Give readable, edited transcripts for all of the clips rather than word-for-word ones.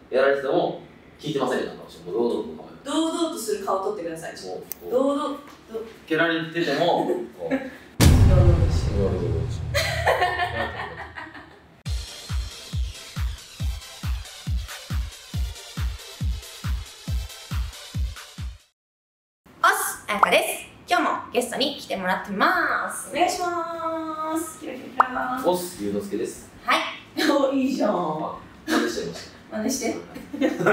やられてても聞いてませんみたいな話を堂々と構える。 堂々とする顔を撮ってください。堂々と蹴られてても堂々としてあやかです。今日もゲストに来てもらってます。お願いします。キラキラキラ。 ボスゆうのすけです。 はい。お、いいじゃん。 真似してました。 真似して。はい。今日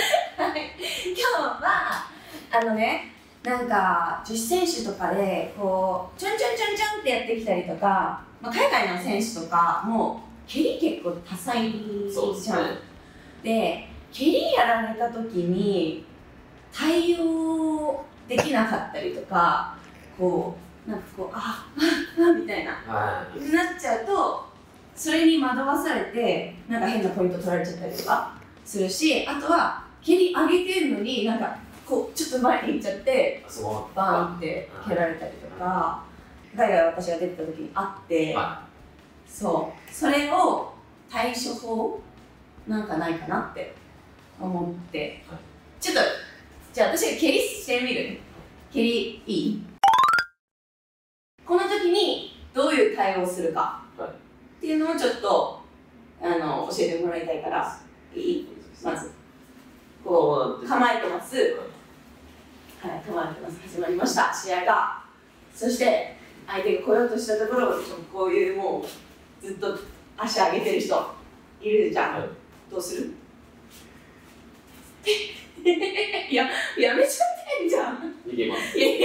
はなんか女子選手とかでこうちょんちょんちょんちょんってやってきたりとか、海外の選手とかも蹴り結構多彩じゃん。で、蹴りやられた時に対応できなかったりとか、こうなんかこうみたいな、なっちゃうと、それに惑わされてなんか変なポイント取られちゃったりとかするし、あとは蹴り上げてるのになんかこうちょっと前に行っちゃってバーンって蹴られたりとか、海外私が出てた時にあって、そうそれを対処法なんかないかなって思って、ちょっとじゃあ私が蹴りしてみる。蹴りいい？この時にどういう対応をするかっていうのをちょっと教えてもらいたいから、いい？まずこう構えてます。はい、構えてます。始まりました、試合が。そして相手が来ようとしたところをこういうもうずっと足上げてる人いるじゃん。どうする？やめちゃってんじゃん。 いけます。 いや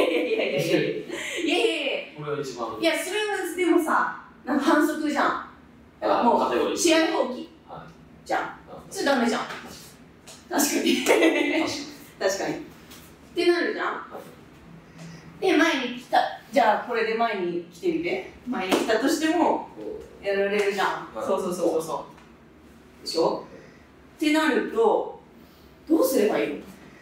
これが一番。 いや、それはでもさ、なんか反則じゃん。もう試合放棄じゃん。それダメじゃん。確かに。確かに。ってなるじゃん。で、前に来た。じゃあこれで前に来てみて。前に来たとしてもやられるじゃん。そうでしょ？ってなるとどうすればいいの？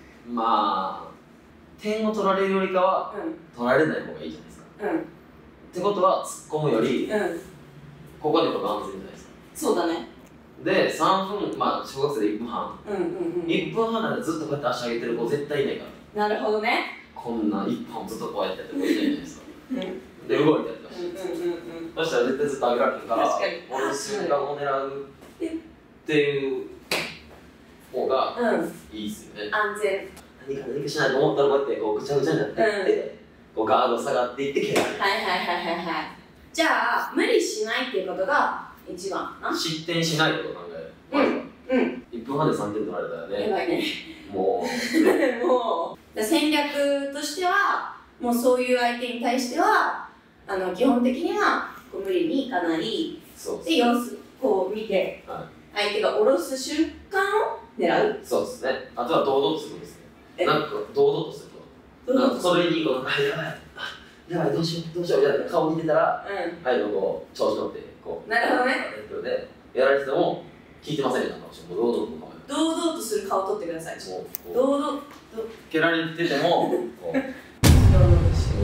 点を取られるよりかは、取られない方がいいじゃないですか。ってことは突っ込むより、ここでの方が安全じゃないですか。そうだね。で、3分、小学生で1分半。1分半ならずっとこうやって足上げてる子絶対いないから。なるほどね。こんな1分ずっとこうやってやってる子いないじゃないですか。で、動いてやってました。そしたら絶対ずっと上げられるから、この瞬間を狙うっていう方がいいですよね。安全。何かしないと思ったらこうやってぐちゃぐちゃになっていって、ガード下がっていって蹴られる。じゃあ無理しないっていうことが一番な。失点しないってこと考える。1分半で3点取られたらね。やばいね。もう戦略としてはもうそういう相手に対しては基本的には無理にいかない。で、様子こう見て相手が下ろす瞬間を狙う。そうですね。あとは堂々とするんですね。なんか堂々とすると。それにやばいどうしようみたいな顔見てたら、こう調子乗ってこう。なるほどね。でやられてても聞いてませんみたいな話を堂々と構える。堂々とする顔を撮ってください。堂々と蹴られててもこう堂々として。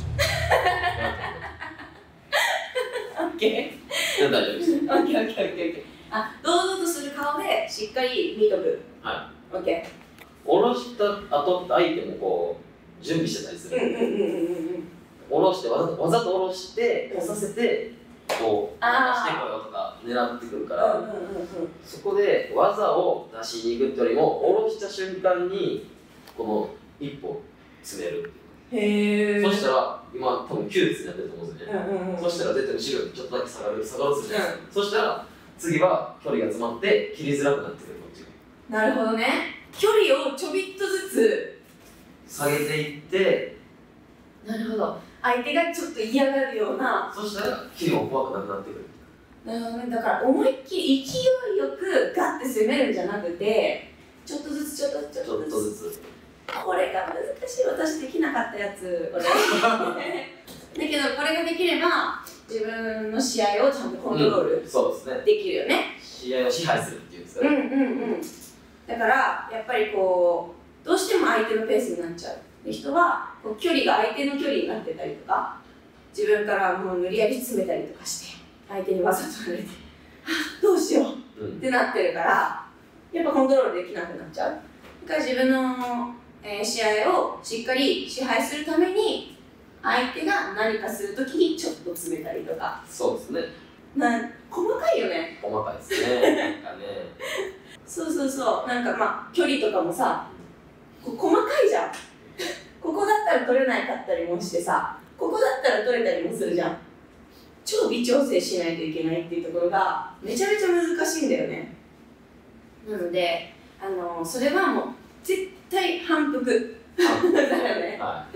オッケー。大丈夫です。オッケー。堂々とする顔でしっかり見とく。オッケー。下ろした後相手もこう準備してたりする。下ろしてわざと下ろして押させてこう出してこようとか狙ってくるから、そこで技を出しに行くってよりも下ろした瞬間にこの一歩詰めるっていう。そしたら今多分窮屈になってると思うんですよね。そしたら絶対後ろにちょっとだけ下がるするじゃないですか。そしたら次は距離が詰まって切りづらくなってくる。こっちが。なるほどね。距離をちょびっとずつ下げていって、なるほど。相手がちょっと嫌がるような。そしたら切りも怖くなくなってくる。なるほどね。だから思いっきり勢いよくガッて攻めるんじゃなくて、ちょっとずつ。これが難しい。私できなかったやつこれ。だけどこれができれば自分の試合をちゃんとコントロールできるよね。試合を支配するっていうんですかね。だからやっぱりこうどうしても相手のペースになっちゃう人はこう距離が相手の距離になってたりとか、自分からもう無理やり詰めたりとかして相手にわざとられてどうしようってなってるから、 やっぱコントロールできなくなっちゃう。だから自分の、試合をしっかり支配するために相手が何かするときにちょっと詰めたりとか。 そうですね。 細かいよね。 細かいですね。なんかね。 そうそうそう。なんかまあ距離とかもさ、細かいじゃん。ここだったら取れないかったりもしてさ、ここだったら取れたりもするじゃん。超微調整しないといけないっていうところがめちゃめちゃ難しいんだよね。なので、それはもう絶対反復だよね、はい、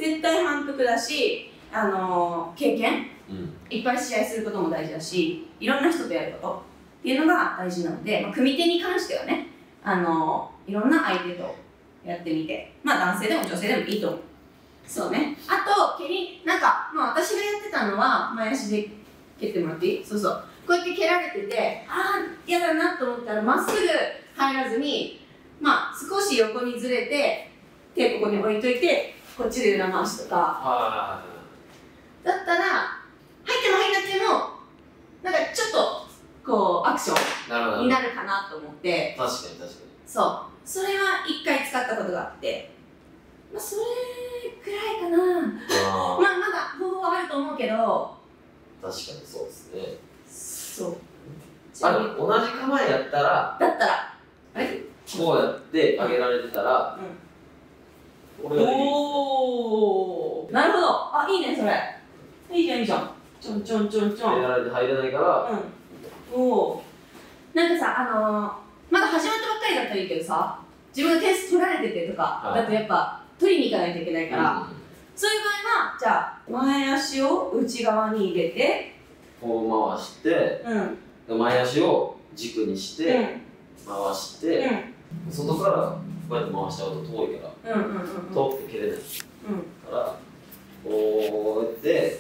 絶対反復だし、経験、いっぱい試合することも大事だし、いろんな人とやることっていうのが大事なので、組手に関してはね、いろんな相手とやってみて、まあ男性でも女性でもいいと思う。そうね。あと、蹴り、なんか、まあ私がやってたのは、前足で蹴ってもらっていい？そうそう。こうやって蹴られてて、嫌だなと思ったら、まっすぐ入らずに、まあ少し横にずれて、手ここに置いといて、こっちで裏回しとか。だったら、入っても入んなくても、なんかちょっと、こう、アクションになるかなと思って。 確かに確かに。 そう。それは一回使ったことがあって、まあそれくらいかな。まあまだ方法はあると思うけど。 確かにそうですね。 そう。 同じ構えやったら。 だったら。 こうやって上げられてたら。 おー。なるほど。いいねそれ。いいじゃんいいじゃん。ちょんちょんちょんちょん。 上げられて入れないから。 おー。なんかさ、まだ始まったばっかりだったらいいけどさ、自分が点数取られててとか、だとやっぱ取りに行かないといけないから、そういう場合は、じゃあ、前足を内側に入れて、 こう回して、前足を軸にして、回して、外からこうやって回しちゃうと遠いから、遠くて蹴れない。から、こうやって、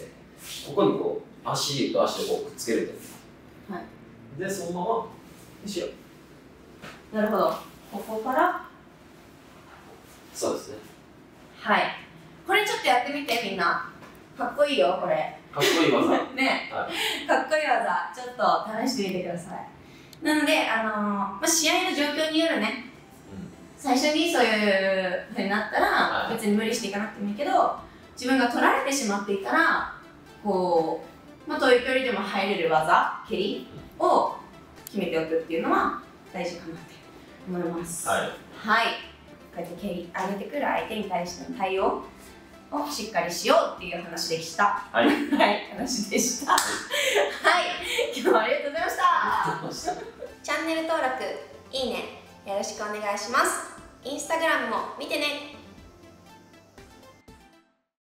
ここにこう、足と足をこうくっつけると。で、そのまま、後ろ。 なるほど。ここからそうですね。 はい。これちょっとやってみてみんな。かっこいいよこれ。 かっこいい技。 ね、かっこいい技。ちょっと試してみてください。なので試合の状況によるね。最初にそういう風になったら、別に無理していかなくてもいいけど、自分が取られてしまっていたら、こう遠い距離でも入れる技、蹴りを決めておくっていうのは大事かなって思います。はい。こうやって蹴り上げてくる相手に対しての対応をしっかりしようっていう話でした。はい。話でした。はい。今日はありがとうございました。チャンネル登録、いいね、よろしくお願いします。インスタグラムも見てね。